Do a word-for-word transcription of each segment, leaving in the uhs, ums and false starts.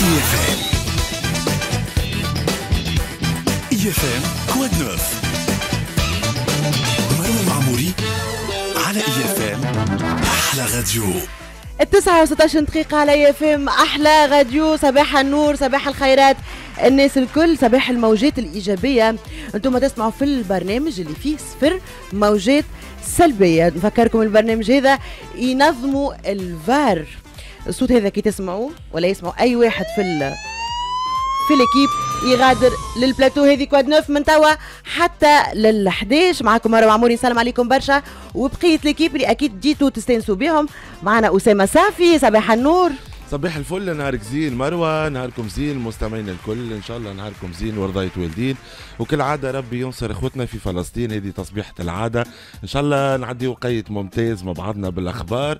إي إف إم إي إف إم كواد نوف. مروة المعموري على إي إف إم أحلى راديو. التسعة وستاشر دقيقة على إي إف إم أحلى راديو. صباح النور، صباح الخيرات الناس الكل، صباح الموجات الإيجابية. أنتم تسمعوا في البرنامج اللي فيه صفر موجات سلبية. نفكركم البرنامج هذا ينظموا الفار. الصوت هذا كي تسمعوه ولا يسمعوا أي واحد في ال في الكيب يغادر للبلاتو هذه كواد نوف من توا حتى للحداش. معكم مروة معموري، نسلم عليكم برشا وبقية الكيب اللي أكيد جيتوا تستانسوا بهم. معنا أسامة صافي، صباح النور. صباح الفل، نهارك زين مروة، نهاركم زين المستمعين الكل، ان شاء الله نهاركم زين ورضاية والدين. وكل عادة ربي ينصر اخوتنا في فلسطين، هذه تصبيحة العادة. ان شاء الله نعدي وقيت ممتاز مع بعضنا بالاخبار،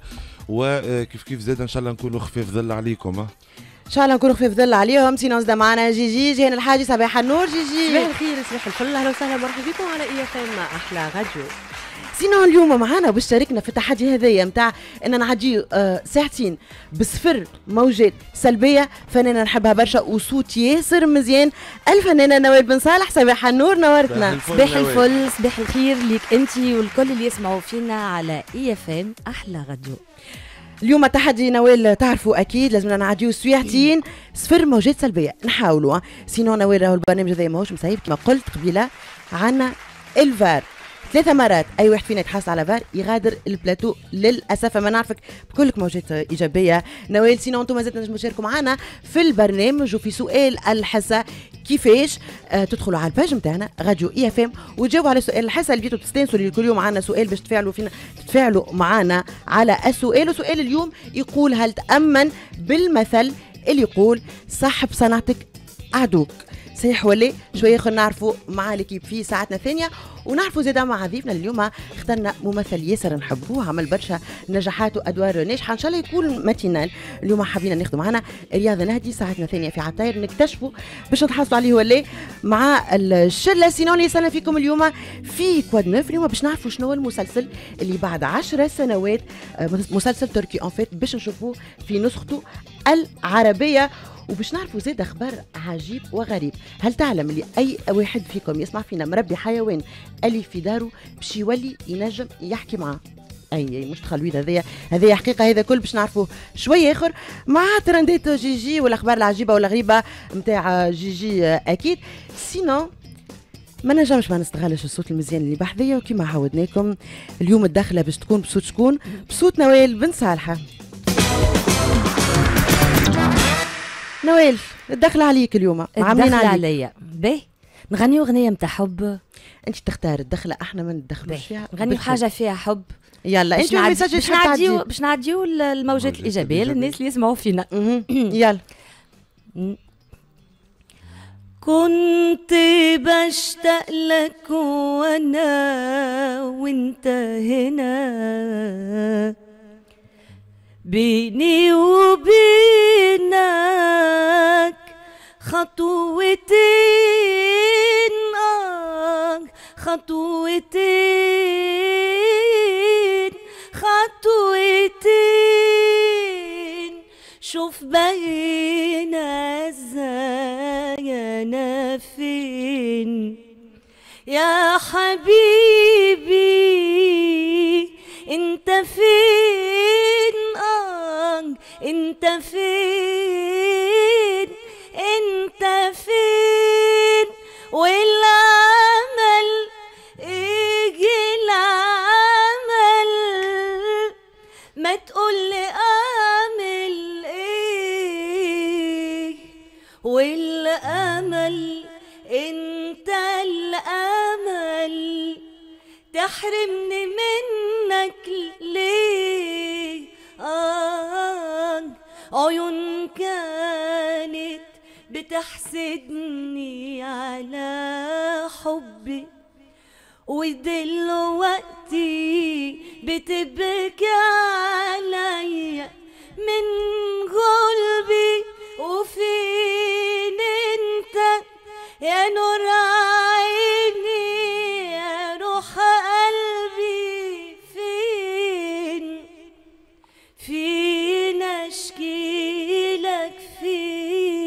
وكيف كيف زاد ان شاء الله نكونوا خفيف ظل عليكم. ها ان شاء الله نكونوا خفيف ظل عليهم. سينو زدا معنا جيجي جيهان الحاجي، صباح النور جيجي. صباح الخير، صباح الفل، اهلا وسهلا مرحبا بكم على اي اف ام احلى راديو. سينو اليوم معنا باش تشاركنا في التحدي هذايا نتاع ان نعدي آه ساعتين بصفر موجات سلبيه. فنانه نحبها برشا وصوت ياسر مزيان، الفنانه نوال بن صالح، صباح النور، نورتنا. صباح الفل، صباح الخير ليك انت والكل اللي يسمعوا فينا على اي اف ام احلى راديو. اليوم التحدي نوال تعرفوا اكيد لازمنا نعديو سويعتين صفر موجات سلبيه، نحاولوا. سينو نوال راهو البرنامج هذا ماهوش مسايب كما قلت قبيله. عنا الفار ثلاثة مرات، أي واحد فينا يتحصل على فار يغادر البلاتو للأسف. ما نعرفك بكلك موجات إيجابية نوال. سينو أنتم مازلتوا نجموا تشاركوا معنا في البرنامج وفي سؤال الحصة كيفاش آه تدخلوا على الباج نتاعنا راديو إي إف إم وتجاوبوا على سؤال الحصة اللي جيتوا تستانسوا كل يوم معنا سؤال باش تفاعلوا فينا تتفاعلوا معنا على السؤال. وسؤال اليوم يقول: هل تأمن بالمثل اللي يقول صاحب صنعتك عدوك؟ صحيح ولا شويه؟ خلينا نعرفوا مع الكيب في ساعتنا الثانيه، ونعرفوا زاده مع ضيفنا اليوم. اخترنا ممثل ياسر نحبوه، عمل برشا نجاحات وادوار ناجحه، ان شاء الله يكون ماتينال. اليوم حابين ناخذوا معنا رياض نهدي ساعتنا الثانيه في عطاير، نكتشفوا باش نتحصلوا عليه ولا مع الشله. سينون يسالنا فيكم اليوم في كواد نوف. اليوم باش نعرفوا شنو هو المسلسل اللي بعد عشر سنوات، مسلسل تركي اون فيت، باش نشوفوه في نسخته العربيه. وباش نعرفوا زاد اخبار عجيب وغريب. هل تعلم اللي اي واحد فيكم يسمع فينا مربي حيوان اللي في داره باش يولي ينجم يحكي معاه؟ اي مش تخلويد، هذايا هذايا حقيقه. هذا كل باش نعرفوا شويه اخر مع ترندات جيجي والاخبار العجيبه والغريبه نتاع جيجي اكيد. سينو ما نجمش ما نستغلش الصوت المزيان اللي بحذية، وكما عودناكم اليوم الدخله باش تكون بصوت شكون؟ بصوت نوال بن صالحه. نوال الدخل عليك اليوم، عاملين عليا باهي. نغنيو اغنيه متاع حب، انت تختار الدخله، احنا ما ندخلوش فيها. نغنيو حاجه فيها حب. يلا انت الميساج باش نعديو باش نعديو الموجات الايجابيه للناس اللي يسمعوا فينا. يلا. كنت بشتاق لك وانا وانت هنا، بيني وبينك خطوتين، آه خطوتين خطوتين، شوف بينا ازاي انا فين يا حبيبي، انت فين؟ آه انت فين؟ انت فين؟ والعمل يجي العمل، ما تقولي اعمل ايه، والامل انت الامل، تحرمني منك ليه؟ آه عيون كانت بتحسدني على حبي، ودلوقتي بتبكي عليا من قلبي. وفين انت يا نور عيني يا روح قلبي؟ فين فين اشكي لك؟ فين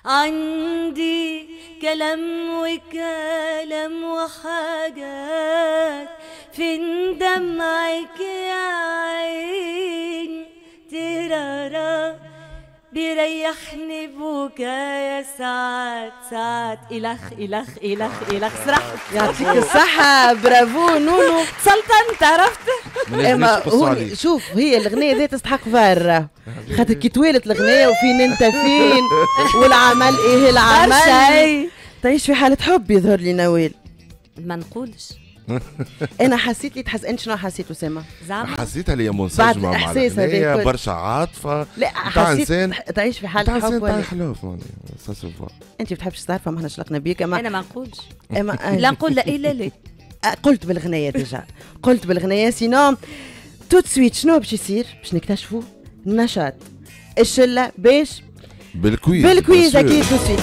عندي كلام وكلام وحاجات فين دمعك يا عين ترارا بيريحني بوكايا ساعات ساعات إلخ إلخ إلخ إلخ صراحة يعطيك الصحة برافو نونو سلطنت عرفت. اما هو شوف هي الاغنية ذي تستحق فار خاطر كي توالت الاغنية وفين انت فين والعمل ايه العمل تعيش في حالة حب يظهر لي نوال. ما نقولش انا حسيت لي تحس انت شنو حسيت اسامه؟ زعما حسيتها اللي هي منسجمه مع الإحساس الأغنية، هذاك. برشا عاطفه لا حسيت تعيش في حالة حب ولا ولا حلو فاني سا سو فا. انت بتحبش تعرف ما احنا شلقنا بيك اما انا ما نقولش اما لا نقول لا الا لا. قلت بالاغنيه ديجا قلت بالاغنيه سينو تو سويت شنو باش يصير باش نكتشفوا نشاط الشله باش بالكويز بالكويز اكيد تو سويت.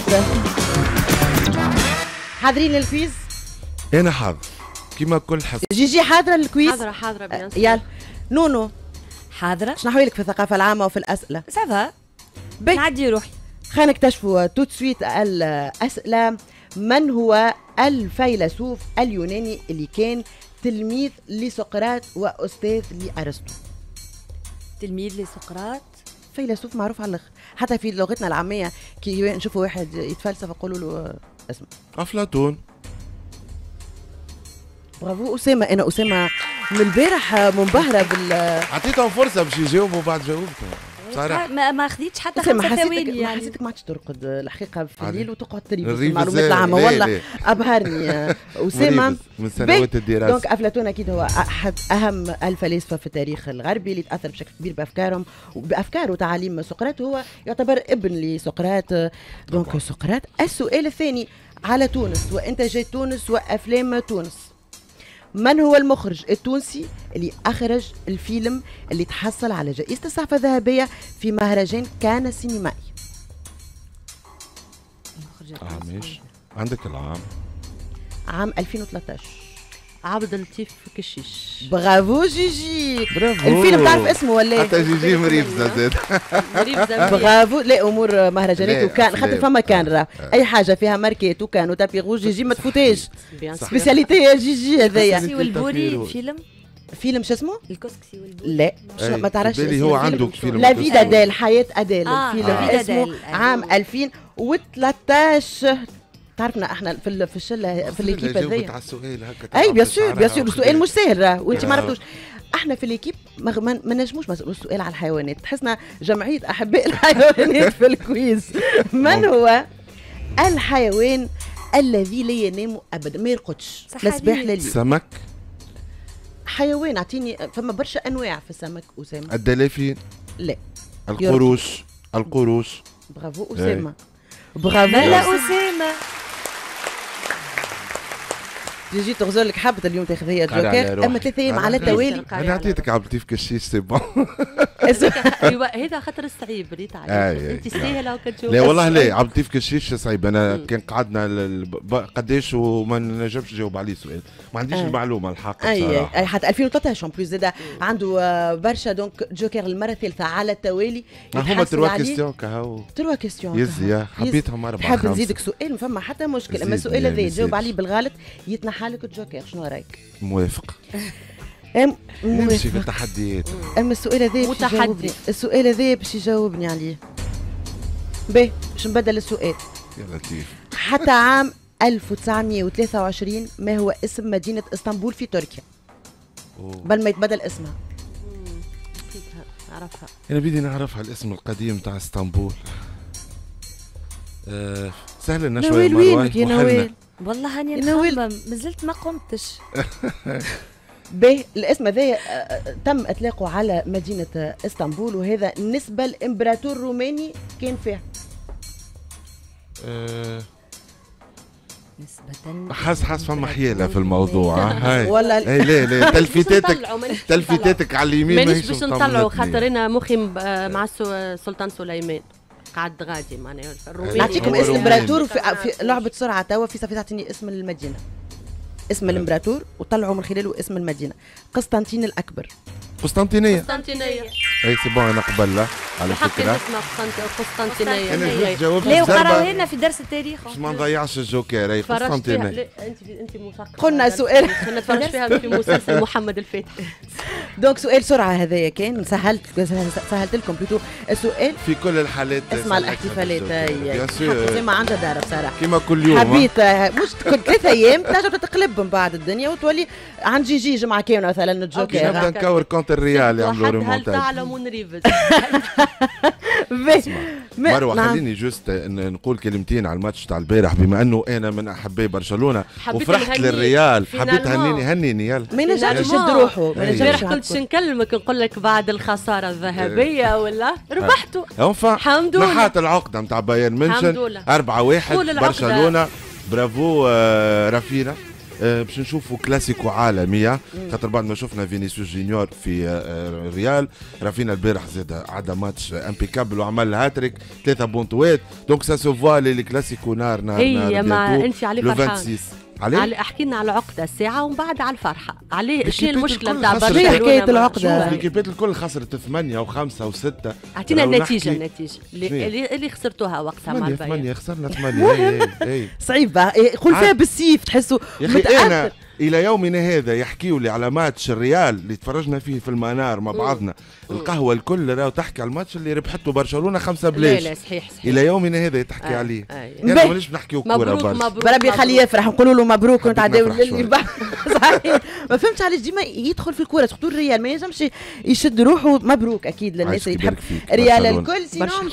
حاضرين للكويز؟ انا حاضر كيما كل حس. جيجي حاضره للكويز؟ حاضرة حاضرة بيان سور. يلا نونو حاضرة شنو حوالك في الثقافه العامه وفي الاسئله؟ سافا بي نعدي روحي. خلينا نكتشفوا تو سويت الاسئله. من هو الفيلسوف اليوناني اللي كان تلميذ لسقراط واستاذ لارسطو؟ تلميذ لسقراط فيلسوف معروف على الاخر، حتى في لغتنا العاميه كي نشوفوا واحد يتفلسف نقولوا له اسمه افلاطون. برافو اسامه. انا اسامه من البارح منبهره بال عطيتهم فرصه باش يجاوبوا بعد جاوبتهم صراحه. ما ما خذيتش حتى اسامه خمسة حسيتك ثواني ما يعني. حسيتك ما عادش ترقد الحقيقه في الليل وتقعد تريد الريفز المعلومات لا- العامه لا- والله لا. ابهرني اسامه. مريبز من سنوات الدراسه. دونك افلاطون اكيد هو احد اهم الفلاسفه في التاريخ الغربي اللي تاثر بشكل كبير بافكارهم وبافكار وتعاليم سقراط. هو يعتبر ابن لسقراط. دونك سقراط. السؤال الثاني على تونس وانتاجات تونس وافلام تونس. من هو المخرج التونسي اللي اخرج الفيلم اللي تحصل على جائزة الصحافة الذهبية في مهرجان كان السينمائي؟ اه ماشي عندك العام عام ألفين وثلاثة عشر. عبد اللطيف كشيش. برافو جيجي. برافو. الفيلم تعرف اسمه ولا؟ حتى جيجي مريبزة زاد. مريب زمان. برافو. لا امور مهرجانات لا، وكان خاطر أفلام. فما كان راه آه. اي حاجه فيها ماركات وكان وتابي روج جيجي ما تفوتاش. بيان سور. سبيسياليتي يا جيجي هذايا. الكسكسي والبوري فيلم فيلم شو اسمه؟ الكسكسي والبوري. لا أي، ما تعرفش في بالي اسم هو الفيلم. عنده فيلم لا الكسكسي. فيدا ديل حياة أديل. آه، الفيلم آه. اسمه ديل. عام ألفين وثلاثة عشر. تعرفنا احنا في ال- في الشله في الليكيب جاوبت هذيا. على السؤال هكا. اي بيان سور بيان سور السؤال مش سهل راه وانت ما آه. عرفتوش. احنا في الليكيب ما, ما ما نجموش نسالوا السؤال على الحيوانات. تحسنا جمعيه احباء الحيوانات في الكويز. من هو الحيوان الذي لا ينام ابدا ما يرقدش صح لا صباح عليك. لا ليل؟ سمك. حيوان اعطيني. فما برشا انواع في السمك اسامه. الدلافين. لا القروش. القروش. برافو اسامه. برافو. لا اسامه جيجي تغزر لك حبة اليوم تاخذ هي قال على جوكر روحي. اما ثلاثة ايام قال على على التوالي. انا عطيتك عبد اللطيف كشيش سي بون. ايوه هذا خاطر الصعيب ريت أي، عليك أي. انت سهله وكتجاوب. لا والله لا عبد اللطيف كشيش صعيب. انا كان قعدنا ل- ب- قداش وما نجمش نجاوب عليه سؤال ما عنديش آه. المعلومه الحق اي بصراحه. اي حتى ألفين وثلاثة عشر بلوس زاد عنده آه، برشا دونك جوكر المرة الثالثة على التوالي. هما يتحصل تروا عليه. كيستيون كهو. تروا كيستيون. يزي يا حبيتهم اربعه حاب خمسة. نزيدك سؤال ما فما حتى مشكل اما زيد، السؤال لا، هذا ما تجاوب زيدش. عليه بالغلط يتنحى لك الجوكر. شنو رايك؟ موافق. أم نمشي في موافقة. التحديات. اما السؤال هذا باش متحدي. يجاوبني السؤال هذا باش يجاوبني عليه. باهي باش نبدل السؤال. يا لطيف. حتى عام ألف وتسعمائة وثلاثة وعشرين ما هو اسم مدينة اسطنبول في تركيا؟ أوه. بل ما يتبدل اسمها. نسيتها نعرفها. انا بدي نعرفها الاسم القديم تاع اسطنبول. آه سهل لنا شويه نوال مروان وينك يا وحلنا. نوال؟ والله هاني يا نوال. نخمم مازلت ما قمتش. باهي الاسم هذا آه، آه، تم اطلاقه على مدينة آه، اسطنبول وهذا نسبة لامبراطور روماني كان فيها. آه نسبة حاس حاس فما حيالة في الموضوع. ها، هاي ولا اي لا لا تلفيتاتك نطلعوا، مانيش باش تلفيتاتك على اليمين مانيش ماهيش باش مطمنتني. نطلعوا خاطر انا مخي م- آه، مع السو- السلطان سليمان قعد غادي معناها الروماني. نعطيكم هو اسم روماني. الامبراطور في, في لعبة سرعة توا في صفي تعطيني اسم المدينة. اسم الامبراطور وطلعوا من خلاله اسم المدينة. قسطنطين الأكبر. قسطنطينيه. قسطنطينيه. اي سي بون انا قبل على حق فكره. اسمها قسطنطينيه. انا جوست جاوبت لا وقراوها بضربه لنا في درس التاريخ باش ما نضيعش الجوكر. اي فرجت فيها. قسطنطينيه. لا، انت انت مثقفه. قلنا سؤال. كنا نتفرج فيها في مسلسل محمد الفاتح. دونك سؤال سرعه هذايا كان سهلت سهلت لكم بلوتو السؤال. في كل الحالات اسمع الاحتفالات بيان سور زي ما عندها دار بصراحه كيما كل يوم. حبيت مش كل ثلاثة ايام تنجم تتقلب من بعد الدنيا وتولي عن جي جي جمعه كامله مثلا الجوكر. نبدا نكور كونت الريال يعملوا هل ريمونتاج. تعلم ونريفز. مروه خليني جوست نقول كلمتين على الماتش تاع البارح بما انه انا من احباء برشلونه وفرحت للريال. حبيت هنيني هنيني يلا ما ينجمش يشد روحه. ما امبارح كنت نكلمك نقول لك بعد الخساره الذهبيه ولا ربحتوا. الحمد لله. نحات العقده نتاع بايرن ميونخ أربعة واحد برشلونه. برافو آه رافينا. آه باش نشوفوا كلاسيكو عالميه خاطر بعد ما شفنا فينيسيوس جونيور في آه ريال. رافينا البارح زاد عدا ماتش امبيكابل وعمل هاتريك ثلاثه بونتوات. دونك سا سو فوا لي كلاسيكو نار نار نار. هي ما انت على فرحان. عليه؟ على احكي لنا على العقده الساعه ومن بعد على الفرحه. عليه شنو المشكله نتاع برشلونه؟ حكايه العقده الكيبات الكل خسرت ثمانية وخمسة وستة. اعطينا النتيجه النتيجه اللي, اللي خسرتوها وقتها مع البايرن. ثمانية خسرنا ثمانية. صعيبه قول فيها بالسيف تحسوا متاثر. الى يومنا هذا يحكيوا لي على ماتش الريال اللي تفرجنا فيه في المنار مع بعضنا. القهوه الكل راهو تحكي على الماتش اللي ربحته برشلونه خمسه بلاش. لا لا صحيح صحيح. الى يومنا هذا تحكي آه عليه. آه يعني مانيش نحكيو كوره مبروك. ربي يخليه يفرح نقولوا له مبروك ونتعداو للي صحيح. ما فهمتش علاش ديما يدخل في الكوره سورتو الريال ما ينجمش يشد روحه. مبروك اكيد للناس اللي تحب الريال الكل. سينو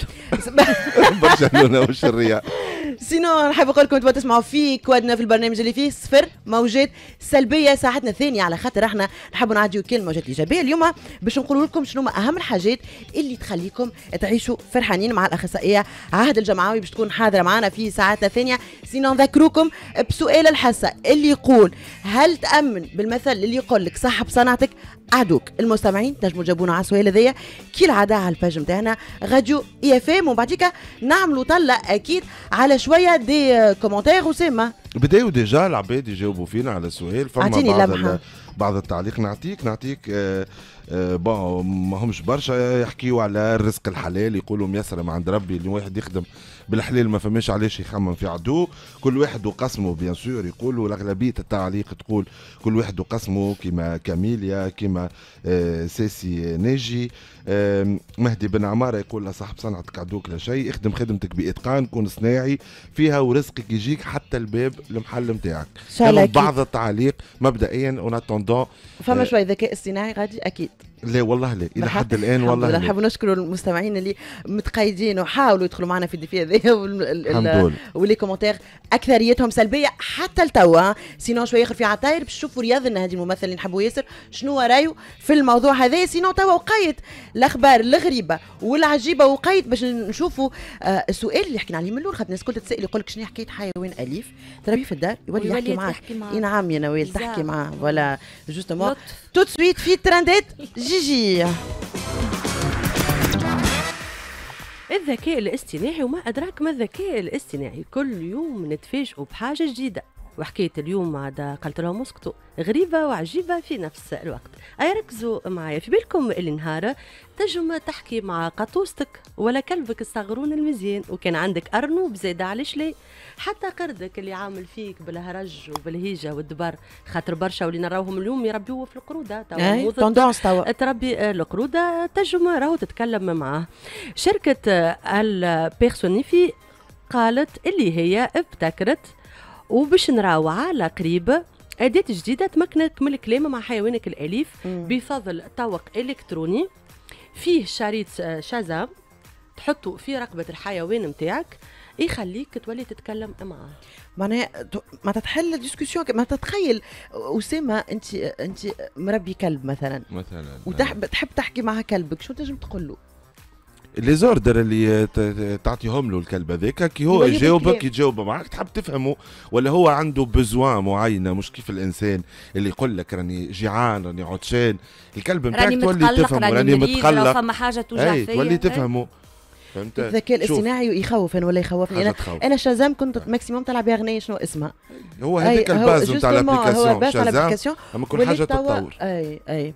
برشلونه وش الريال. سينو نحب نقول لكم تبغوا تسمعوا في كوادنا في البرنامج اللي فيه صفر موجات سلبيه ساعتنا الثانيه على خاطر احنا نحبوا نعديو كل موجات ايجابيه. اليوم باش نقولوا لكم شنو اهم الحاجات اللي تخليكم تعيشوا فرحانين مع الاخصائيه عهد الجمعاوي باش تكون حاضره معنا في ساعتنا الثانيه. سينو نذكروكم بسؤال الحصه اللي يقول هل تامن بالمثل اللي يقول لك صاحب صنعتك عدوك. المستمعين تنجموا تجاوبونا على السؤال هذايا كي العاده على الباج نتاعنا راديو اي اف ام وبعديك نعملوا طله اكيد على شويه دي كومنتير وسامه. بداوا ديجا العباد يجاوبوا فينا على السؤال. فما بعض بعض التعليق نعطيك نعطيك آه آه بون ما همش برشا يحكيوا على الرزق الحلال. يقولوا ميسر من عند ربي اللي واحد يخدم بالحلال ما فماش علاش يخمم في عدو. كل واحد وقسمه بيان سور. يقولوا الاغلبيه التعليق تقول كل واحد وقسمه كيما كاميليا كيما آه ساسي ناجي. آه مهدي بن عماره يقول صاحب صنعتك عدوك لا شيء. اخدم خدمتك باتقان كون صناعي فيها ورزقك يجيك حتى الباب المحل نتاعك. بعض التعليق مبدئيا اون اتوندون فما شوي ذكاء اصطناعي غادي اكيد. لا والله لا الى حد الان والله لا. نحب نشكروا المستمعين اللي متقيدين وحاولوا يدخلوا معنا في الدفيه هذيا واللي كومنتير اكثريتهم سلبيه حتى لتوا. سينو شويه يخر في عطاير باش تشوفوا رياض ان هذه الممثل اللي نحبوا ياسر شنو رايو في الموضوع هذا. سينو توا وقيت الاخبار الغريبه والعجيبه وقيت باش نشوفوا آه السؤال اللي حكينا عليه من الاول. خاطر الناس الكل تسال يقول لك شنو حكايه حيوان اليف تربيه في الدار يولي يحكي معاك. اي نعم يا نويل تحكي معاه ولا جوستومون تو سويت في ترندات جيجي. الذكاء الاصطناعي وما أدراك ما الذكاء الاصطناعي. كل يوم نتفاجئوا بحاجة جديدة. وحكيت اليوم عاد قلت لهم اسكتوا غريبة وعجيبة في نفس الوقت. أي ركزوا معايا في بالكم اللي نهار تجم تحكي مع قطوستك ولا كلبك الصغرون المزيان وكان عندك أرنوب زاد عليش ليه حتى قردك اللي عامل فيك بالهرج وبالهيجة والدبر. خاطر برشا واللي نراوهم اليوم يربيوه في القرودة توا تربي القرودة تجم راهو تتكلم معاه. شركة البيرسونيفي قالت اللي هي ابتكرت وباش نراو على قريب أداة جديدة تمكنك من الكلام مع حيوانك الأليف بفضل طوق إلكتروني فيه شريط شازام تحطه في رقبة الحيوان متاعك يخليك تولي تتكلم معاه. معناها ما تتحل ديسكوسيون. ما تتخيل أسامة انت انت مربي كلب مثلا مثلا وتحب تحب تحكي مع كلبك شو تنجم تقول له؟ لي زوردر اللي تعطيهم له الكلب هذاك كي هو يجاوبك يجاوب معك تحب تفهمه ولا هو عنده بزوان معينه مش كيف الانسان اللي يقول لك راني جيعان راني عطشان. الكلب نتاعك تولي تفهمه راني متقلق فما حاجه توجع فيا تولي تفهمه. فهمت؟ الذكاء الاصطناعي يخوف ولا يخوفني. انا انا شازام كنت ماكسيموم تلعب بها اغنيه شنو اسمها هو هذاك الباز نتاع الابليكاسيون شازام اما كل حاجه تتطور. اي اي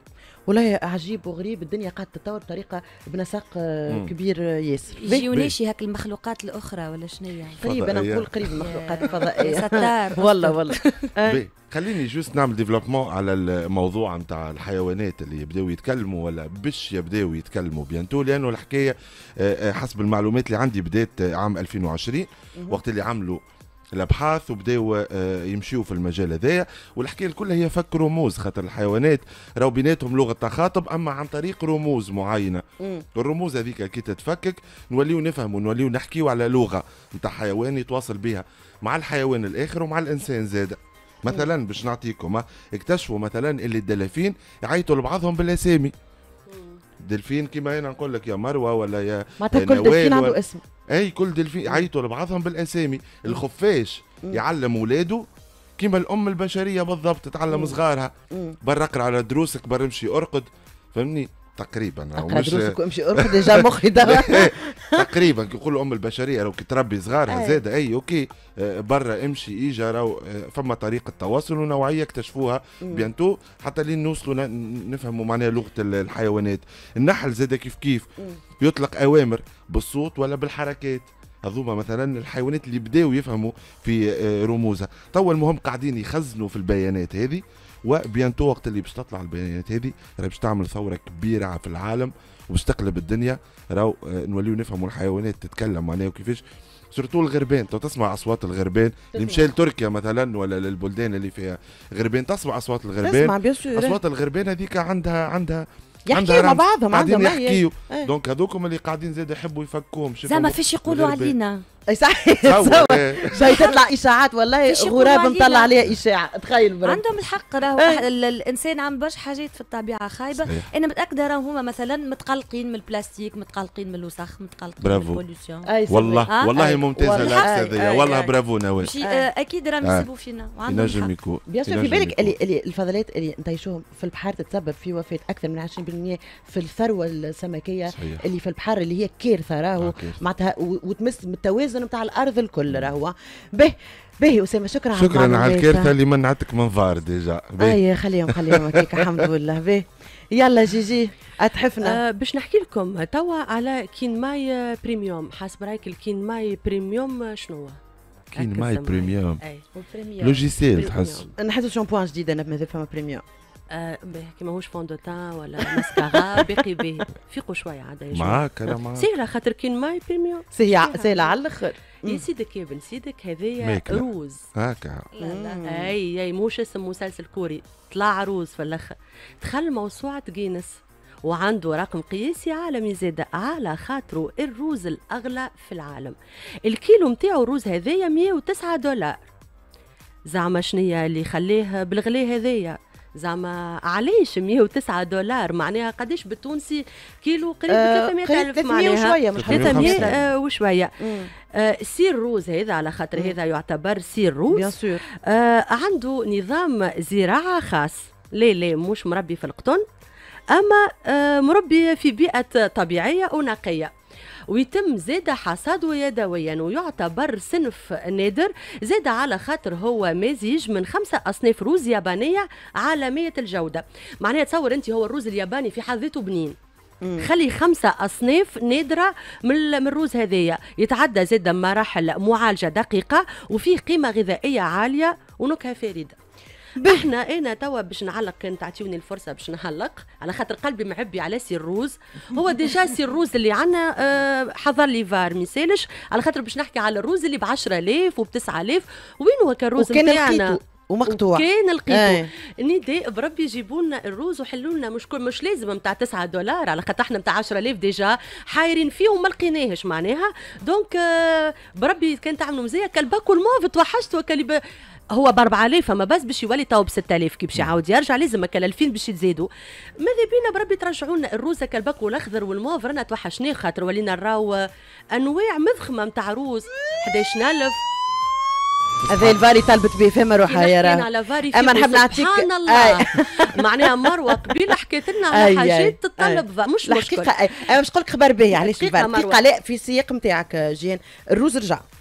والله عجيب وغريب، الدنيا قاعده تتطور بطريقه بنسق مم. كبير ياسر. يجيونيش هاك المخلوقات الاخرى ولا شنو يعني؟ قريب انا فضائية. نقول قريب المخلوقات الفضائيه. ستار والله والله. بي. خليني جوست نعمل ديفلوبمون على الموضوع نتاع الحيوانات اللي يبداو يتكلموا ولا باش يبداو يتكلموا بيانتو، لانه الحكايه آه، آه، حسب المعلومات اللي عندي بدات آه، عام ألفين وعشرين وقت اللي عملوا الابحاث وبداو آه، يمشيوا في المجال هذايا، والحكايه الكل هي فك رموز، خاطر الحيوانات راهو بيناتهم لغه تخاطب اما عن طريق رموز معينه. مم. الرموز هذيك كي تتفكك نوليو نفهموا نوليو نحكيو على لغه نتاع حيوان يتواصل بها مع الحيوان الاخر ومع الانسان زاده. مثلا باش نعطيكم ها، اكتشفوا مثلا اللي الدلافين يعيطوا لبعضهم بالاسامي. دلفين كيما انا نقول لك يا مروه ولا يا معناتها كل نوال دلفين ولا- عنده اسم. اي كل دلفين يعيطوا لبعضهم بالاسامي. الخفاش مم. يعلم ولاده كيما الام البشريه بالضبط تعلم مم. صغارها، مم. برا اقرا على دروسك برا امشي ارقد، فهمني تقريبا. راهو اقرا مش دروسك وامشي ارقد ديجا مخي دغا. تقريبا كي يقولوا ام البشريه لو كي تربي صغارها أي. زاده اي اوكي آه، برا امشي اجا راهو آه، فما طريقه تواصل ونوعيه اكتشفوها مم. بيانتو حتى لين نوصلوا ن- نفهموا معناها لغه ال- الحيوانات. النحل زاده كيف كيف مم. يطلق اوامر بالصوت ولا بالحركات. هذوما مثلا الحيوانات اللي بداوا يفهموا في آه، رموزها. توا المهم قاعدين يخزنوا في البيانات هذه، وبيانتو وقت اللي باش تطلع البيانات هذه راهي باش تعمل ثوره كبيره في العالم وباش تقلب الدنيا. راهو آه، نوليو نفهموا الحيوانات تتكلم معناها وكيفاش. سورتو الغربان، تو تسمع اصوات الغربان اللي مشى لتركيا مثلا ولا للبلدان اللي فيها غربان تسمع اصوات الغربان. تسمع بيان سور. اصوات الغربان هذيك عندها عندها يحكيوا مع رمز. بعضهم قاعدين عندهم أي- يحكيوا. أي. دونك هذوكم اللي قاعدين زاد يحبوا يفكوهم. شوفوا زعما فاش يقولوا الغربان. علينا؟ اي صحيح. تصور، تصور. إيه. جاي تطلع اشاعات والله فاش يقولوا غراب علينا؟ مطلع عليها اشاعه، تخيل برا. عندهم الحق، راهو إيه. ال- الانسان عم برشا حاجات في الطبيعه خايبه. صحيح. انا متاكده راهو هما مثلا متقلقين من البلاسيك، متقلقين من الوسخ، متقلقين برافو. من البوليسيون. أي سمي. والله آه. والله أي. ممتازه والله. العكس أي. هذيا، أي. والله أي. برافو نوال. ماشي آه، اكيد راهم آه. يسيبوا فينا وعندهم ينجم الحق. يكون بيان سور في ينجم بالك يكون. اللي, اللي الفضلات اللي نتيشوهم في البحر تتسبب في وفاه اكثر من عشرين بالمئة في الثروه السمكيه صحيح. اللي في البحر اللي هي كارثه راهو آه، كارثة. معناتها و- وتمس التوازن نتاع الارض الكل راهو. به به اسامه شكرا على شكرا على المعلومات. الكارثه اللي منعتك من فار ديجا. باهي. اي خليهم خليهم هكاك الحمد لله. به يلا جيجي اتحفنا. آه باش نحكي لكم توا على كين ماي بريميوم. حسب رايك الكين ماي بريميوم شنو هو؟ كين هكا ماي الزمان. بريميوم اي لوجيسيل بريميوم. تحس. نحسوا شامبوان جديده انا ماذا فما بريميوم. آه باهي كي ماهوش فون دو تان ولا ماسكارا باقي باهي فيقوا شويه عاد يا جماعة. معاك انا معاك. سيرة خاطر كين ماي بريميوم سهله سهله على الاخر. يا سيدك يا بن سيدك هذايا ماكلة. روز. هكا لا لا. اي اي موش اسم مسلسل كوري طلع روز في الاخر دخل موسوعه جينيس وعنده رقم قياسي عالمي زاد على خاطره الروز الاغلى في العالم. الكيلو متاعو الروز هذايا مية وتسعة دولار. زعما شنيا اللي خليه بالغلاه هذايا؟ زعما علاش مية وتسعة دولار؟ معناها قداش بالتونسي كيلو قريب آه، ثلاثمية قريب ألف ثلاثمية معناها وشويه مش ثلاثمية خمسة. آه، وشويه. مم. آه سير روز هذا على خاطر مم. هذا يعتبر سير روز. بيان سور. آه عنده نظام زراعة خاص. لا لا مش مربي في القطن، أما آه مربي في بيئة طبيعية ونقية، ويتم زاد حصاده يدويا ويعتبر صنف نادر. زاد على خاطر هو مزيج من خمسة أصناف روز يابانية عالمية الجودة. معناها تصور أنت هو الروز الياباني في حد ذاته بنين، خلي خمسة أصناف نادرة من من الروز هذايا. يتعدى زاد مراحل معالجة دقيقة وفيه قيمة غذائية عالية ونكهة فريدة. احنا انا توا باش نعلق، كان تعطيوني الفرصه باش نعلق على خاطر قلبي معبي على سي الروز. هو ديجا سي الروز اللي عندنا آه حضر لي فار ميسالش على خاطر باش نحكي على الروز اللي ب عشرة آلاف وب تسعة آلاف. وين هو كان الروز وكان نتاعنا لقيته ومقطوع. كان لقيته. أي. نداء بربي يجيبوا لنا الروز وحلوا لنا، مش كل مش لازم نتاع تسعة دولار على خاطر احنا نتاع عشرة آلاف ديجا حايرين فيه وما لقيناهش معناها. دونك آه بربي كان تعملوا مزيه كالباك والموف توحشت وكالي هو ب أربعة آلاف، اما بس باش يولي تو ب ستة آلاف كي باش يعاود يرجع لازم هكا ألفين باش يتزادوا. ماذا بينا بربي ترجعوا لنا الروز هكا الباك والاخضر والموف، رانا توحشناه خاطر ولينا نراو انواع مضخمه نتاع روز حداش ألف. هذا الفاري طلبت به فما روحها يا راه. على فاري اما نحب نعطيك سبحان الله. معناها مروه قبيله حكيت لنا على حاجات تتطلب مش مشكل. الحقيقه انا مش نقول لك خبر باهي علاش الحقيقة الفاري مروة. الحقيقه لا في السياق نتاعك جيان الروز رجع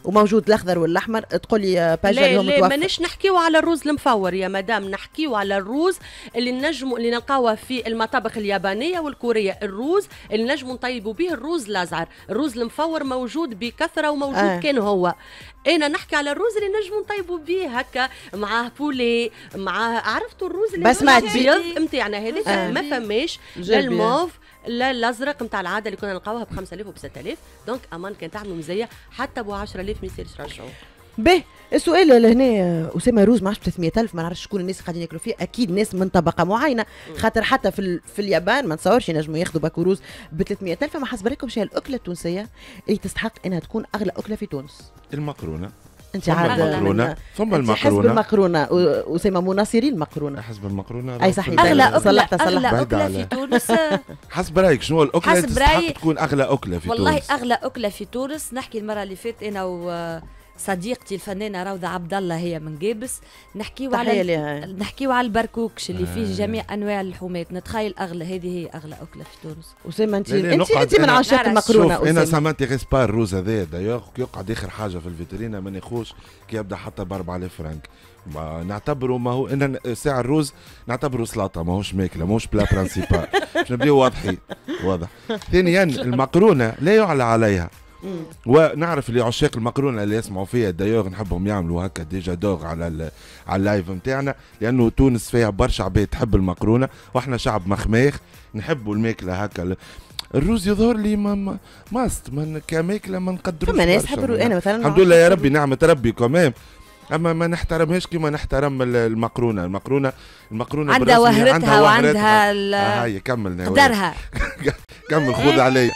وموجود الاخضر والاحمر، تقول لي باجا لا اللي هم لا متوفر. مانيش نحكيو على الروز المفور يا مدام، نحكيو على الروز اللي نجموا اللي نلقاوه في المطابخ اليابانيه والكوريه. الروز اللي نجموا نطيبوا به الروز الازعر، الروز المفور موجود بكثره وموجود آه. كان هو. انا نحكي على الروز اللي نجموا نطيبوا به هكا معاه بولي، معاه عرفتوا الروز اللي بسمتي بيض نتاعنا هذيك آه. ما فماش لا الموف لا الازرق نتاع العاده اللي كنا نلقاوها ب خمسة آلاف وب ستة آلاف. دونك امان كان تعملوا مزيه حتى ب عشرة آلاف ما يصيرش رجعوا. به السؤال لهنا اسامه روز ما عرفتش ثلاثمية ألف، ما نعرفش شكون الناس قاعدين ياكلوا فيه، اكيد ناس من طبقه معينه، خاطر حتى في ال... في اليابان ما نتصورش ينجموا ياخذوا باكو روز ب ثلاثمية ألف. ما حسب رايكم شنو الاكله التونسيه اللي تستحق انها تكون اغلى اكله في تونس؟ المقرونه. انت ثم عاد المقرونه ثم المقرونه حسب المقرونه اسامه مناصري المقرونه حسب المقرونه اي صحيح. اغلى اكله صلحت اغلى صلحت اكله في تونس. حسب رايك شنو الاكله اللي تستحق تكون اغلى اكله في والله تونس؟ والله اغلى اكله في تونس، نحكي المره اللي فاتت انا و صديقتي الفنانه روضه عبد الله هي من جابس، نحكيو على نحكيو على البركوكش اللي فيه جميع انواع اللحومات. نتخيل اغلى، هذه هي اغلى اكله في تونس. اسامه انت انت انت من عشاق المقرونه. انا سامنتي غيسبار الروز هذا دايوغ يقعد اخر حاجه في الفيترينا ما ناخوش كي يبدا حتى ب أربعة آلاف فرنك. ما نعتبره ما هو ان ساعه الروز نعتبره سلطه ماهوش ماكله ماهوش بلا برانسيبال باش نبداو واضحين واضح. ثانيا المقرونه لا يعلى عليها. مم. ونعرف اللي عشاق المقرونه اللي يسمعوا فيها دايوغ نحبهم يعملوا هكا ديجا دوغ على على اللايف نتاعنا، لانه تونس فيها برشا عباد تحب المقرونه واحنا شعب مخماخ نحبوا الماكله هكا. الروز يظهر لي ما ماست من كماكله ما نقدروش. فما ناس يحبوا انا مثلا الحمد لله يا ربي نعمه ربي كمان، اما ما نحترمهاش كما نحترم المقرونه. المقرونه المقرونه عندها وهرتها وعندها هاي كمل قدرها. كمل خذ علي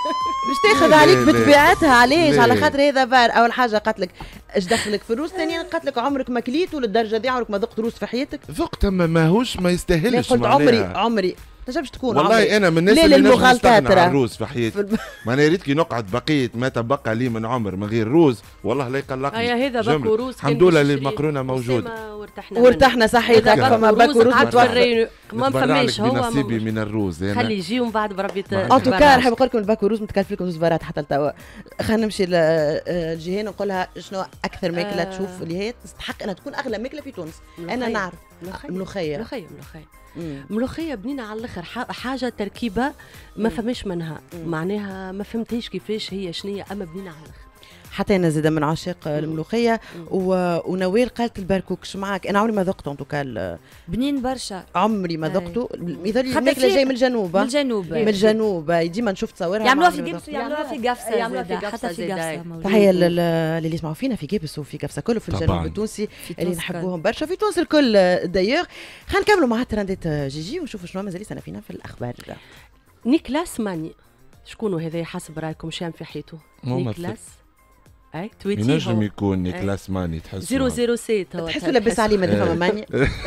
مش تاخذ عليك بطبيعتها. علاش؟ على خاطر هذا بار. اول حاجه قالت لك اش دخلك في الروز، ثانيا قالت لك عمرك ما كليت وللدرجه دي عمرك ما ذقت روز في حياتك. ذقت اما ماهوش ما يستاهلش. قلت عمري عمري تنجمش تكون والله عمري. انا من الناس اللي نجم نستغنى عن الروز في حياتي. ما انا ريت كي نقعد بقيه ما تبقى لي من عمر من غير روز والله لا يقلقني. اي هذا باكو روز الحمد لله المقرونه موجوده وارتحنا وارتحنا صحيح. فما باكو روز ما فماش هو نصيبي من الروز. خلي يجيو من بعد بربي. ان توكا نحب نقول لكم الباكو روز متكلف لكم زوج فارات حتى لتوا. خلينا نمشي لجيهان نقول لها شنو اكثر ماكله تشوف اللي هي تستحق انها تكون اغلى ماكله في تونس. انا نعرف الملوخيه. ملوخيه ملوخيه ملوخيه بنينه على الاخر، حاجه تركيبه ما فماش منها. مم. معناها ما فهمتيش كيفاش هي شنية، اما بنينه على الاخر. حتى انا زاده من عشاق الملوخيه. و... ونوال قالت البركوكش معك، انا عمري ما ذقته انتوكا بنين برشا، عمري ما ذقته. يظهر لي الماكله جاي من الجنوب من الجنوب من الجنوب ديما نشوف تصاورها يعملوها في جبس يعملوها في قفصه يعملوها في قفصه حتى في قفصه. تحيه اللي يسمعوا فينا في جبس وفي قفصه كله في الجنوب التونسي اللي نحبوهم برشا في تونس الكل دايوغ. خلينا نكملوا مع ترندات جيجي ونشوفوا شنو مازال لسنا فينا في الاخبار. نيكلاس ماني شكون هذا حسب رايكم شام في حيته؟ نيكلاس اي تويتي ينجم يكون نيكلاس ماني تحس صفر صفر ستة هو تحسوا لاباس عليه ما فما ماني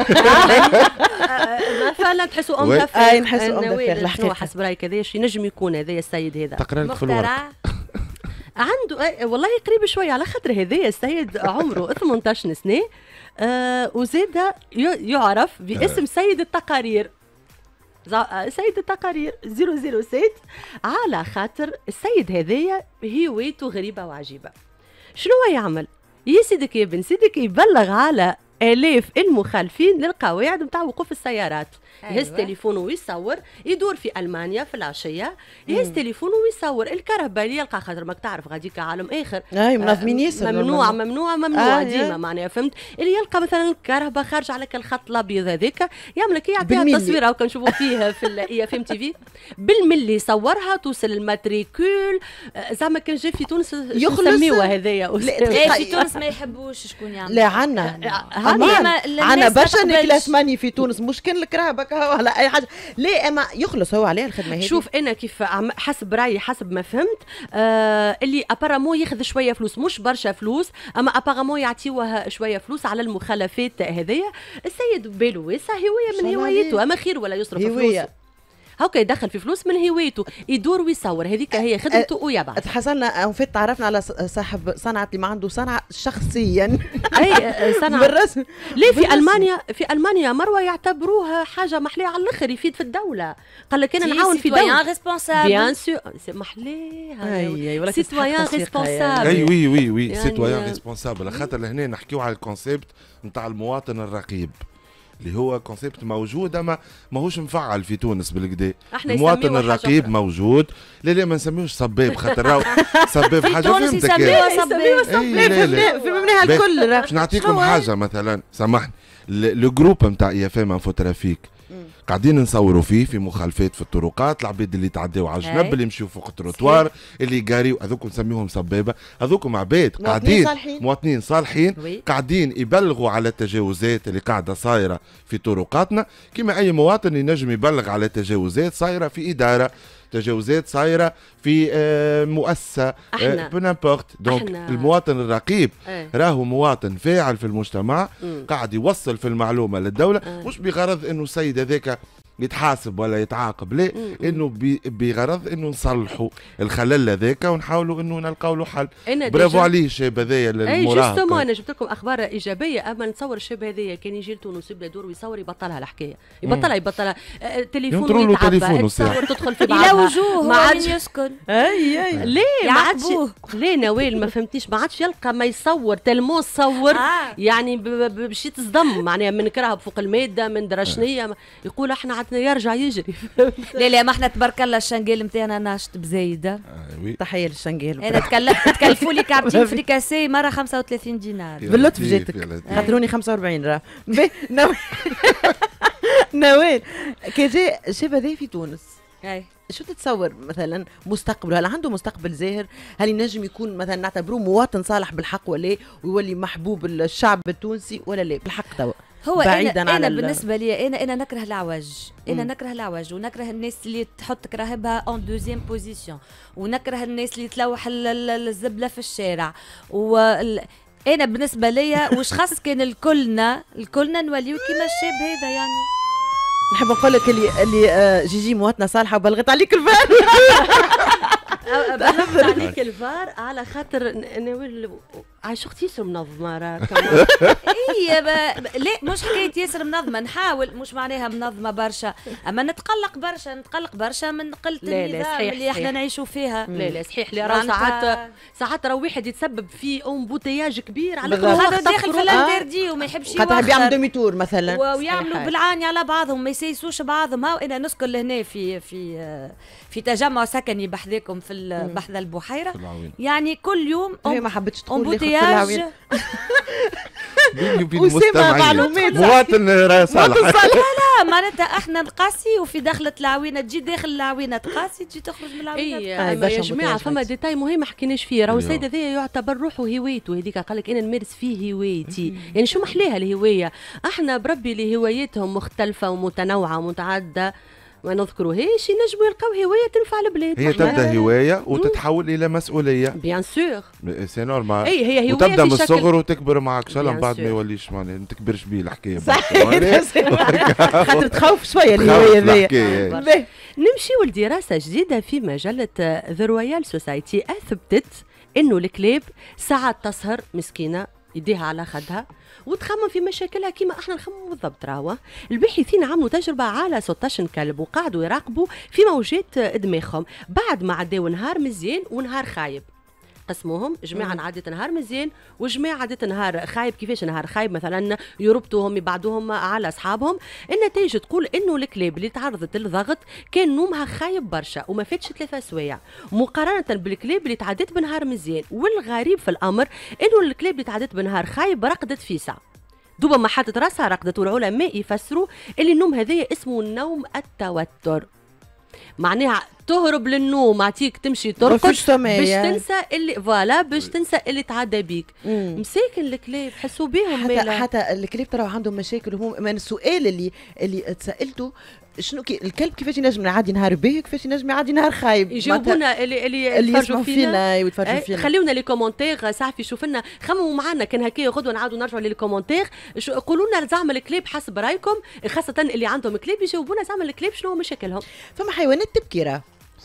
فعلا تحسوا ام دافير. اي نحسوا ام دافير. شنو حسب رايك هذا ينجم يكون هذا السيد هذا مخترع عنده والله قريب شويه على خاطر هذا السيد عمره ثمانية عشر سنه آه وزاد يعرف باسم سيد التقارير. سيد التقارير صفر صفر ستة على خاطر السيد هذايا هوايته غريبه وعجيبه. شنو يعمل؟ يا سيدك يا بن سيدك يبلغ على آلاف المخالفين للقواعد نتاع وقوف السيارات. أيوة. يهز تليفونه ويصور، يدور في ألمانيا في العشية يهز تليفونه ويصور الكهرباء اللي يلقى، خاطر ماك تعرف غاديك عالم آخر. أي منظمين ياسر. ممنوع ممنوع ممنوع آه ديما معناها فهمت. اللي يلقى مثلا الكهرباء خارج على الخط الأبيض هذاك يعمل لك يعطيها تصويره وكان نشوفوا فيها في الاي اف ام تي في بالملي صورها توصل الماتريكول. زعما كان جا في تونس يسميوها هذايا. في تونس ما يحبوش شكون يعمل. لا عنا عنا برشا نيكلاس ماني في تونس مش كان الكرهبه ولا اي حاجه. ليه اما يخلص هو عليه الخدمه هذه. شوف انا كيف حسب رايي حسب ما فهمت آه اللي ابارامون ياخذ شويه فلوس مش برشا فلوس، اما ابارامون يعطيوها شويه فلوس على المخالفات هذيا. السيد بالو واسع هوايه من هوايته، اما خير ولا يصرف فلوس. هاكا يدخل في فلوس من هوايته، يدور ويصور، هذيك هي خدمته ويبعث. تحصلنا او فات تعرفنا على صاحب صنعه اللي ما عنده صنعه شخصيا. اي صنعه بالرسم. ليه في المانيا، في المانيا مروه يعتبروها حاجه محليه على الاخر، يفيد في الدوله. قال لك انا نعاون في دوله ريسبونسابل بيان سور محليها. اي ولا سيتويان ريسبونسابل. اي وي وي وي سيتويان ريسبونسابل. خاطر لهنا نحكيو على الكونسيبت نتاع المواطن الرقيب اللي هو كونسيبت موجود اما ماهوش مفعل في تونس بالكدا. المواطن الرقيب موجود. لا لا ما نسميوش صباب خاطر راهو صباب حاجه فهمتك. في مبناها الكل. باش نعطيكم حاجه مثلا سامحني، لو جروب نتاع اي اف ام انفو ترافيك قاعدين نصوروا فيه في مخالفات في الطرقات، العباد اللي تعداو على الجنب، اللي يمشيو فوق التروتوار، اللي يقاريو، هذوك نسميهم سبابه، هذوكم عباد قاعدين مواطنين صالحين قاعدين يبلغوا على التجاوزات اللي قاعده صايره في طرقاتنا، كما اي مواطن ينجم يبلغ على تجاوزات صايره في اداره، تجاوزات صايره في مؤسسه بنابورت. دونك المواطن الرقيب ايه. راهو مواطن فاعل في المجتمع، مم. قاعد يوصل في المعلومه للدوله، اه. مش بغرض انه السيد هذاك يتحاسب ولا يتعاقب، لا، انه بغرض انه نصلحوا الخلل هذاك ونحاولوا انه نلقاو له حل. برافو عليه الشاب هذايا المراهق. اي جوستومون انا جبت لكم اخبار ايجابيه. اما نتصور الشاب هذايا كان يجي لتونس يبدا يدور ويصور يبطلها الحكايه، يبطلها يبطلها تليفون يتعبى تدخل في بعضها الى وجوه ما عادش يسكن. اي اي ليه ما عادش، ليه نوال ما فهمتنيش، ما عادش يلقى ما يصور تلمو صور آه. يعني باش يتصدم معناها من كرهب فوق الماده من درشنيه، يقول احنا يرجع يجري. لا لا ما احنا تبارك الله الشنقال نتاعنا ناشط بزايده. تحيه للشنقال. انا تكلفت تكلفوا لي كارتين فريكاسي مره خمسة وثلاثين دينار باللطف جاتك، خاطروني خمسة وأربعين راه. نوال كي جاء الشاب هذا في تونس، اي شو تتصور مثلا مستقبله؟ هل عنده مستقبل زاهر؟ هل ينجم يكون مثلا نعتبروه مواطن صالح بالحق ولا ويولي محبوب الشعب التونسي ولا لا بالحق توا؟ هو بعيدا أنا, أنا بالنسبة لي أنا أنا نكره العوج، أنا مم. نكره العوج ونكره الناس اللي تحط كراهبها اون دوزيام بوزيسيون، ونكره الناس اللي تلوح الزبلة في الشارع. و أنا بالنسبة لي وش خاص كان الكلنا الكلنا نوليو كيما الشاب هذا. يعني نحب نقول لك اللي اللي جيجي مواطنة صالحة وبلغت عليك الفار. بلغت عليك الفار على خاطر نقول عايش اختي ياسر منظمه راه اي لا مش حكايه ياسر منظمه، نحاول مش معناها منظمه برشا، اما نتقلق برشا نتقلق برشا من قله النظام اللي احنا نعيشوا فيها. لا لا صحيح لي راه ساعات ساعات راه واحد يتسبب في امبوتياج كبير على هذا داخل في الانتردي وما يحبش يوخر، خاطر بيعمل دومي تور مثلا ويعملوا بالعاني على بعضهم ما يسيسوش بعضهم. ها انا نسكن لهنا في في في تجمع سكني بحذاكم في بحذا البحيره، يعني كل يوم هي ما حبتش تقول لي بيني وبين المستمعين مواطن راه صالح. لا لا معناتها احنا نقاسي وفي دخلة العوينه تجي داخل العوينه تقاسي تجي تخرج من العوينه. اي يا جماعه فما ديتاي مهم ما حكيناش فيه، راهو السيد هذايا يعتبر روحه هوايته هذيك، قال لك انا نمارس فيه هوايتي. يعني شو محليها الهوايه؟ احنا بربي اللي هوايتهم مختلفه ومتنوعه ومتعدده ما نذكروهاش ينجموا يلقاو هوايه تنفع البلاد. هي تبدا هوايه وتتحول الى مسؤوليه. بيان سور سي نورمال. اي هي هوايه وتبدا من الصغر وتكبر معك ان شاء الله من بعد ما يوليش معناها ما تكبرش بيه الحكايه. خاطر تخوف شويه الهوايه هذيا. نمشيو لدراسه جديده في مجله ذا رويال سوسايتي اثبتت انه الكلاب ساعات تسهر مسكينه يديها على خدها وتخمم في مشاكلها كيما احنا نخمموا بالضبط. راهو الباحثين عملوا تجربه على ستة عشر كلب وقعدوا يراقبوا في موجات دماغهم بعد ما عداو نهار مزيان ونهار خايب. قسموهم جماعه عادت نهار مزيان وجماعه عادت نهار خايب. كيفاش نهار خايب؟ مثلا يربطوهم يبعدوهم على اصحابهم. النتائج تقول انه الكلاب اللي تعرضت للضغط كان نومها خايب برشا وما فاتش ثلاثة سوايع مقارنه بالكلاب اللي تعدت بنهار مزيان. والغريب في الامر انه الكلاب اللي تعدت بنهار خايب رقدت في ساعه دوبا ما حطت راسها رقدت. والعلماء يفسروا اللي النوم هذايا اسمه نوم التوتر، معناها تهرب للنوم عطيك تمشي ترقد باش تنسى اللي فوالا باش تنسى اللي تعدى بيك. مساكن الكلاب حسوا بهم حتى, حتى الكلاب ترى عندهم مشاكل. وهم من السؤال اللي اللي تسالته شنو كي الكلب كيفاش ينجم يعدي نهار باهي وكيفاش ينجم يعدي نهار خايب؟ يجاوبونا اللي اللي, اللي يسمعوا فينا ويتفرجوا فينا. خليونا لي كومونتير ساعه شوف لنا خمموا معنا كان هكا غدوه نعاودوا نرجعوا لي كومونتير قولوا لنا زعما الكلاب حسب رايكم خاصه اللي عندهم كلاب يجاوبونا زعما الكلاب شنو مشاكلهم. فما حيوانات تبكي راه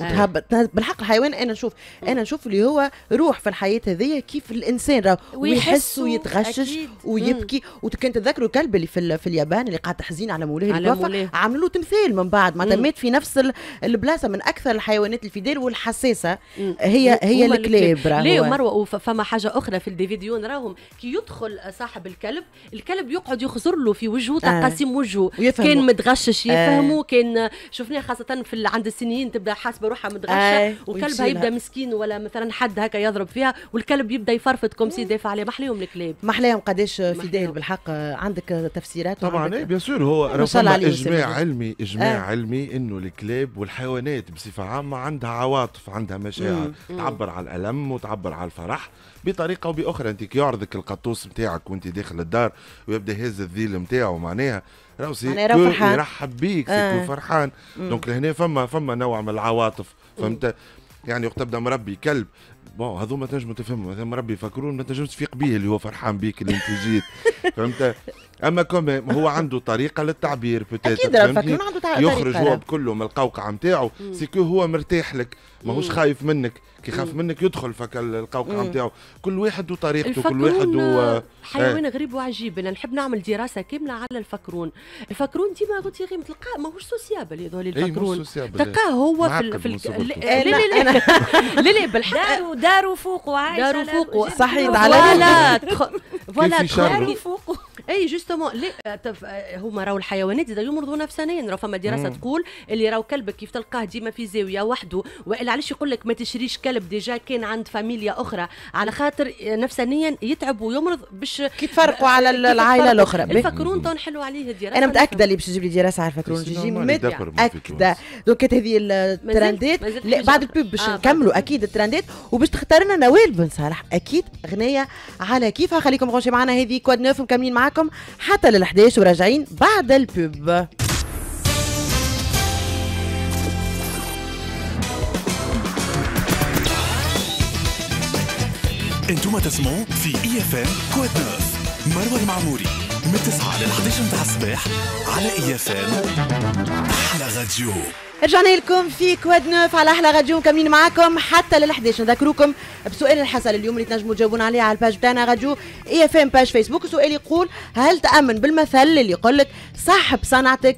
بالحق الحيوان انا نشوف انا نشوف اللي هو روح في الحياه هذيا كيف الانسان راه ويحس ويتغشش ويبكي. وكان تذكروا الكلب اللي في, في اليابان اللي قاعد تحزين على مولاه اللي توفى عملوا له تمثال من بعد معناتها مات في نفس البلاصه. من اكثر الحيوانات الفدال والحساسه هي هي الكلاب. ليه مروه فما حاجه اخرى في الفيديو نراهم كي يدخل صاحب الكلب الكلب يقعد يخزر له في وجهه تقاسيم وجهه كان متغشش يفهموا. كان شفناه خاصه في عند السنين تبدا حاسبه روحها متغشه وكلبها يبدا مسكين ولا مثلا حد هكا يضرب فيها والكلب يبدا يفرفط كوم سي دافع عليه. محليهم الكلاب محليهم قداش فدال بالحق. عندك تفسيرات طبعا اي بيان سور. هو اجماع علمي اجماع آه. علمي انه الكلاب والحيوانات بصفه عامه عندها عواطف عندها مشاعر تعبر على الالم وتعبر على الفرح بطريقه وباخرى. انت كي يعرضك القطوس نتاعك وانت داخل الدار ويبدا يهز الذيل نتاعو معناها راهو يرحب بيك آه. فرحان. دونك لهنا فما فما نوع من العواطف فهمت. يعني وقت تبدا مربي كلب بون هذوما تنجموا تفهموا مثلا مربي يفكرون ما تنجمش تفيق بيه اللي هو فرحان بيك اللي انت جيت فهمت. اما كوم هو عنده طريقه للتعبير اكيد عنده يخرج هو بكله من القوقعه نتاعو سيكو هو مرتاح لك ماهوش خايف منك. كي خاف منك يدخل فك القوقعه نتاعو. كل واحد وطريقته كل واحد و حيوان آه. غريب وعجيب. انا نحب نعمل دراسه كامله على الفكرون. الفكرون ديما قلت يا اخي تلقاه ماهوش سوسيابل هذول الفكرون تلقاه هو في في لا لا لا لا بالحق داروا فوق وعايش داروا فوق صحيح على فوالا فوالا داروا فوق اي جوستومون هما راهو الحيوانات يمرضوا نفسانيا. راه فما دراسه تقول اللي راهو كلبك كيف تلقاه ديما في زاويه وحده والا علاش يقول لك ما تشريش كلب ديجا كان عند فاميليا اخرى على خاطر نفسانيا يتعب ويمرض باش كي تفرقوا على العائله الاخرى. الفكرون تو نحلوا عليه الدراسه. انا متاكده اللي باش تجيب لي دراسه على الفكرون جيجي متاكده. دونك هذه الترندات بعد البوب باش نكملوا اكيد الترندات وباش تختار لنا نوال بن صالح اكيد اغنيه على كيفها. خليكم غوشي معنا هذه كود نوف مكملين معاكم حتى لل احداش وراجعين بعد البوب. انتم تسمعوا في اي اف ام كود نوف. مروه المعموري من تسعة لل احداش نتاع الصباح على اي اف ام احلى راديو. رجعنا لكم في كواد نوف على احلى راديو مكملين معاكم حتى لل احداش. نذكروكم بسؤال الحصل اليوم اللي تنجموا تجاوبون عليه على الباج بتاعنا راديو اي اف ام باج فيسبوك. السؤال يقول هل تامن بالمثل اللي يقول لك صاحب صنعتك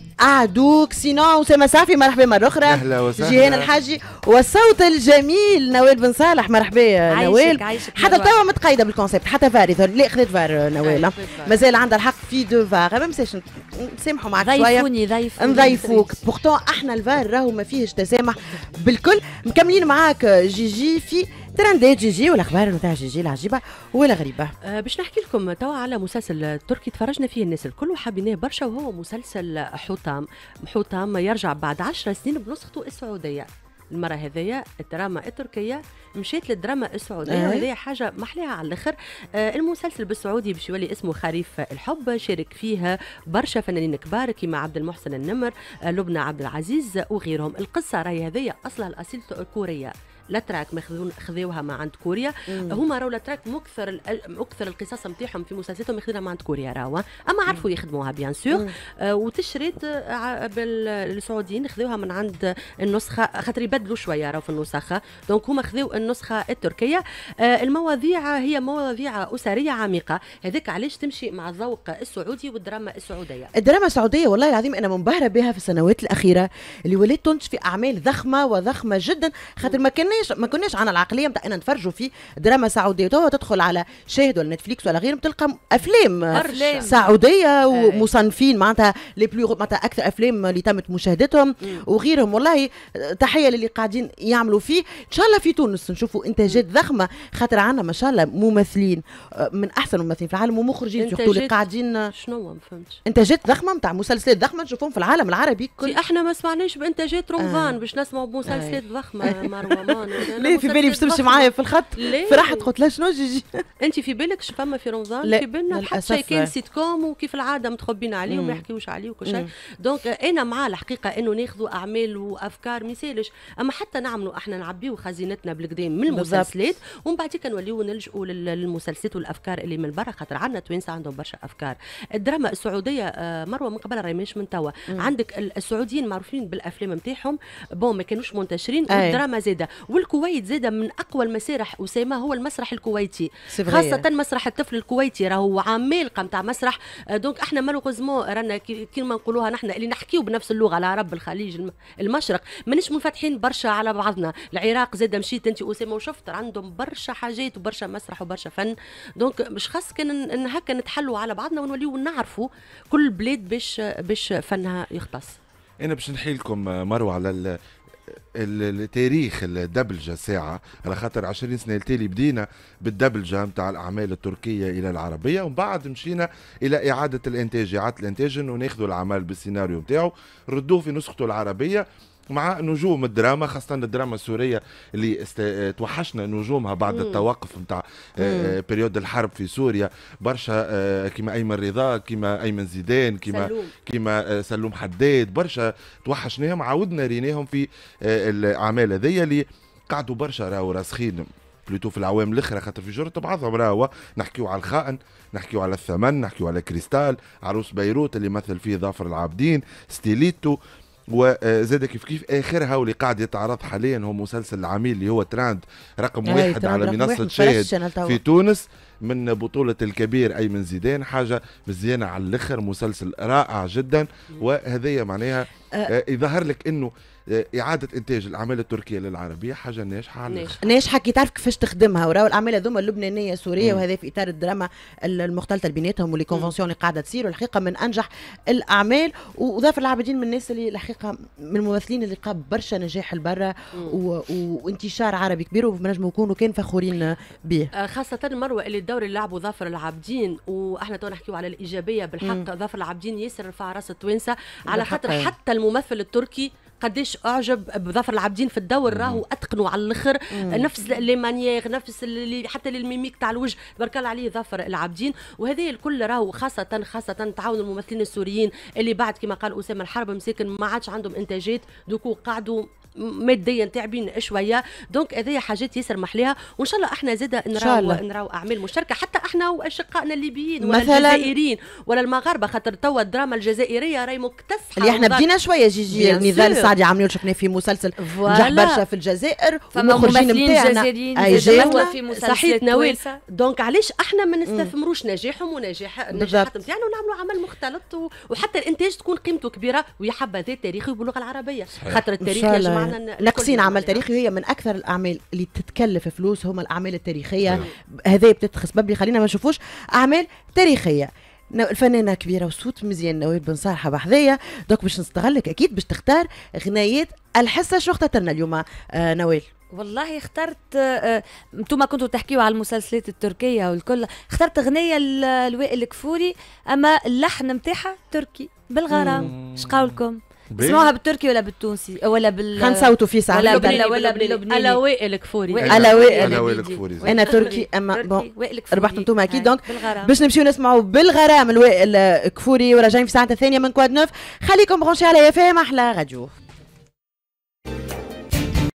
أعدوك؟ سينو أسامة صافي مرحبا مرة أخرى. أهلا وسهلا. جيهان الحاجي والصوت الجميل نوال بن صالح مرحبا يا نوال. حتى توا متقيدة بالكونسيبت حتى فاري لا خذت فار نوال مازال عندها الحق في دو فار ما مساش نسامحوا معك شوية ضيفوني ضيفوني نضيفوك بورتون احنا الفار راهو ما فيهش تسامح بالكل. مكملين معاك جيجي في ترندات جيجي والاخبار نتاع جيجي العجيبه ولا غريبه. أه باش نحكي لكم توا على مسلسل تركي تفرجنا فيه الناس الكل وحابيناه برشا وهو مسلسل حطام. حطام يرجع بعد عشر سنين بنسخته السعوديه. المرة هذيا الدراما التركية مشيت للدراما السعودية وهذه حاجة محليها على الآخر. آه المسلسل بالسعودي باش يولي اسمه خريف الحب. شارك فيها برشا فنانين كبار كيما عبد المحسن النمر آه لبنى عبد العزيز وغيرهم. القصة راهي هذيا أصلها الأصيل كورية لاتراك ماخذون خذوها ما عند كوريا. هما راهو لاتراك مكثر مكثر القصص نتاعهم في مسلسلاتهم ياخذونها ما عند كوريا راهو اما عرفوا يخدموها بيان سور. آه وتشريت آه بالسعوديين خذوها من عند النسخه خاطر يبدلوا شويه راهو في النسخه. دونك هما خذوا النسخه التركيه. آه المواضيع هي مواضيع اسريه عميقه. هذاك علاش تمشي مع الذوق السعودي والدراما السعوديه. الدراما السعوديه والله العظيم انا منبهره بها في السنوات الاخيره اللي ولات تنتج في اعمال ضخمه وضخمه جدا خاطر ما كان ما كناش عن العقليه نتاع ان نتفرجوا في دراما سعوديه. تو تدخل على شاهد ولا نتفليكس ولا غيرهم تلقى افلام أرلام. سعوديه ومصنفين معناتها لي بلو معناتها اكثر افلام اللي تمت مشاهدتهم وغيرهم. والله تحيه للي قاعدين يعملوا فيه. ان شاء الله في تونس نشوفوا انتاجات ضخمه خاطر عندنا ما شاء الله ممثلين من احسن الممثلين في العالم ومخرجين سورتو اللي قاعدين شنو ما فهمتش انتاجات ضخمه نتاع مسلسلات ضخمه نشوفهم في العالم العربي كل. احنا ما سمعناش بانتاجات رمضان آه. باش نسمعوا بمسلسلات ضخمه مروه رمضان. لا في بالي باش تمشي معايا في الخط، فرحت قلت لا شنو جيجي. انت في بالك فما في رمضان في بالنا حتى شيء كان سيت كوم وكيف العاده متخبين عليه وما يحكيوش عليه وكل شيء. دونك انا مع الحقيقه انه ناخذوا اعمال وافكار ما يسالش، اما حتى نعملوا احنا نعبيو خزينتنا بالقدام من المسلسلات ومن بعد كنوليو نلجؤوا للمسلسلات والافكار اللي من برا، خاطر عندنا توانسه عندهم برشا افكار. الدراما السعوديه مروه من قبل راهي مش من توا، عندك السعوديين معروفين بالافلام نتاعهم بون ما كانوش منتشرين، والدراما زاده، والكويت زاده من اقوى المسارح اسامه هو المسرح الكويتي، خاصه مسرح الطفل الكويتي راهو عمالقه نتاع مسرح. دونك احنا مالوغوزمون رانا كيما نقولوها نحن اللي نحكيو بنفس اللغه العرب الخليج المشرق مانيش منفتحين برشا على بعضنا. العراق زاده مشيت انت اسامه وشفت عندهم برشا حاجات وبرشا مسرح وبرشا فن. دونك مش خاص كان هكا نتحلوا على بعضنا ونوليو نعرفوا كل بلاد باش باش فنها يختص. انا باش نحكي لكم مروه على التاريخ الدبلجه ساعه، على خاطر عشرين سنه التالي بدينا بالدبلجه نتاع الاعمال التركيه الى العربيه، ومن بعد مشينا الى اعاده الانتاج، اعاده الانتاج انه ناخذوا العمل بالسيناريو نتاعو ردوه في نسخته العربيه مع نجوم الدراما، خاصة الدراما السورية اللي است... توحشنا نجومها بعد مم. التوقف نتاع بريود الحرب في سوريا، برشا كيما أيمن رضا، كيما أيمن زيدان، كيما سلوم. كيما سلوم حداد، برشا توحشناهم عاودنا ريناهم في الأعمال هذيا اللي قعدوا برشا راهو راسخين بلوتو في العوام الاخرى، خاطر في جرة بعضهم راهو نحكيو على الخائن، نحكيو على الثمن، نحكيو على كريستال، عروس بيروت اللي مثل فيه ظافر العابدين، ستيليتو، وزاد كيف كيف اخرها واللي قاعد يتعرض حاليا هو مسلسل العميل اللي هو تراند رقم واحد على منصه شاهد في تونس من بطولة الكبير أيمن زيدان، حاجة مزيانة على الآخر، مسلسل رائع جدا. وهذه معناها آه يظهر لك إنه إعادة إنتاج الأعمال التركية للعربية حاجة ناجحة على الآخر. ناجحة كي تعرف كيفاش تخدمها، وراو الأعمال هذوما اللبنانية سورية مم. وهذا في إطار الدراما المختلطة بيناتهم واللي كونفنسيون اللي قاعدة تصير، والحقيقة من أنجح الأعمال. وظافر العابدين من الناس اللي الحقيقة من الممثلين اللي قاب برشا نجاح البرة و... وانتشار عربي كبير، ونجموا نكونوا كان فخورين به. آه خاصة مروة اللي الدور اللي لعبوا ظافر العابدين، وإحنا تو نحكيو على الإيجابية بالحق. مم. ظافر العابدين ياسر رفع راس التوانسة على خاطر حتى الممثل التركي قديش اعجب بظفر العابدين في الدور، راهو اتقنوا على الاخر، نفس لي مانيير، نفس اللي حتى الميميك تاع الوجه تبارك الله عليه ظفر العابدين. وهذه الكل راهو خاصه خاصه تعاون الممثلين السوريين اللي بعد كما قال اسامه الحرب مساكن ما عادش عندهم انتاجات، دوكو قعدوا ماديا تعبين شويه. دونك هذه حاجات ياسر محليها، وان شاء الله احنا زاده نراو نراو اعمال مشتركه حتى احنا واشقائنا الليبيين ولا الجزائريين ولا المغاربه، خاطر توا الدراما الجزائريه راهي مكتسحه اللي احنا بدينا شويه. جيجي نضال سعدي عاملين شفنا في مسلسل نجح برشا في الجزائر، ومخرجين نتاعنا اي جاوا في مسلسلات نوال. دونك علاش احنا ما نستثمروش نجاحهم ونجاح النجاحات نتاعنا ونعملوا عمل مختلط، وحتى الانتاج تكون قيمته كبيره ويا حبذا تاريخي باللغه العربيه، خاطر التاريخ يا جماعه ناقصين عمل تاريخي. هي من اكثر الاعمال اللي تتكلف فلوس هما الاعمال التاريخيه. هذا بتتخص ببلي خلينا ما نشوفوش اعمال تاريخيه. الفنانه كبيره وصوت مزيان نوال بن صالحه بحذايا، دوك باش نستغلك اكيد باش تختار غنايات الحصه. شو اخترت لنا اليوم آه نوال؟ والله اخترت انتم آه كنتوا تحكيوا على المسلسلات التركيه والكل، اخترت اغنيه لوائل الكفوري اما اللحن نتاعها تركي بالغرام. اش قولكم؟ اسمعوها بالتركي ولا بالتونسي ولا بال خنصوتوا في ساعه ولا بال ولا باللبناني؟ على وائل الكفوري، على وائل الكفوري. انا تركي اما بون ربحتوا انتم اكيد. دونك باش نمشيو نسمعوا بالغرام الوائل الكفوري، وراجعين في ساعه الثانيه من كواد نوف. خليكم برونشي على اف ام احلى راديو.